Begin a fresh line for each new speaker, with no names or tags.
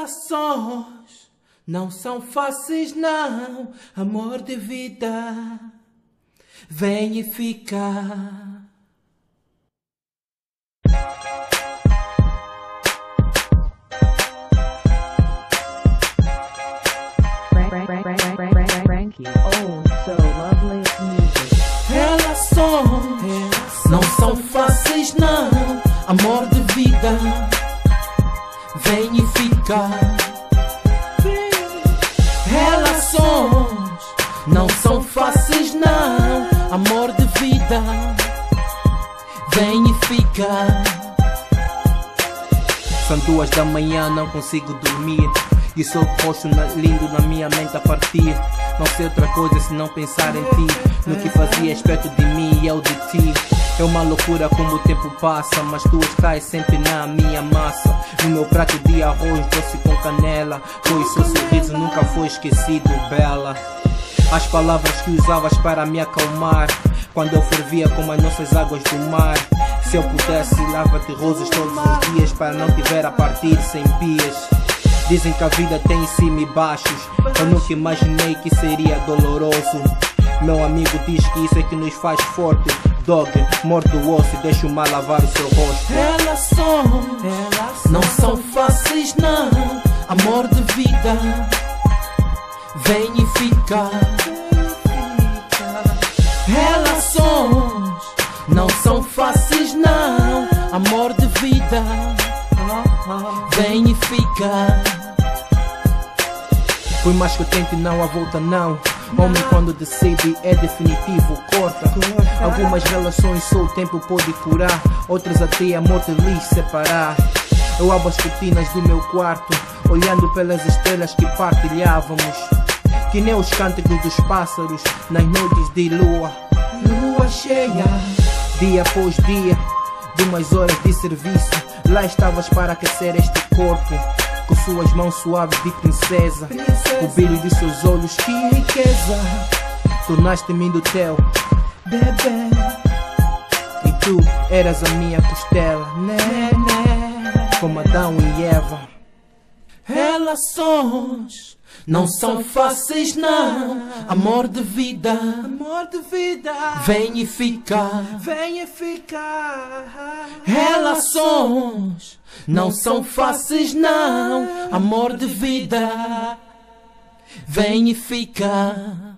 Relações não são fáceis, não. Amor de vida, vem e fica.
Frankie, oh, so lovely music.
Relações não são fáceis, não. Amor de vida, vem e fica. Relações não são fáceis, não. Amor de vida, vem e fica. São 2 da manhã, não consigo dormir. E sou o rosto lindo na minha mente a partir. Não sei outra coisa se não pensar em ti, no que fazias perto de mim e eu de ti. É uma loucura como o tempo passa, mas tu estás sempre na minha massa. No meu prato de arroz doce com canela, pois seu sorriso nunca foi esquecido, bela. As palavras que usavas para me acalmar, quando eu fervia como as nossas águas do mar. Se eu pudesse, lava-te rosas todos os dias, para não te ver a partir sem pias. Dizem que a vida tem cima e baixos, eu nunca imaginei que seria doloroso. Meu amigo diz que isso é que nos faz forte. Dog, morde o osso e deixa o mal lavar o seu rosto. Relações não são fáceis, não. Amor de vida, vem e fica. Relações não são fáceis, não. Amor de vida, vem e fica. Por mais que eu tente, não há volta, não. Homem quando decide é definitivo, corta. Algumas relações só o tempo pode curar, outras até a morte lhes separar. Eu abro as cortinas do meu quarto, olhando pelas estrelas que partilhávamos, que nem os cânticos dos pássaros nas noites de lua cheia. Dia após dia, de umas horas de serviço, lá estavas para aquecer este corpo, com suas mãos suaves de princesa. O brilho de seus olhos, que riqueza. Tornaste-me do teu bebê, e tu eras a minha costela, né? Como Adão e Eva. Relações não são fáceis, não. Amor de vida, vem e fica. Relações não são fáceis, não. Amor de vida, vem e fica.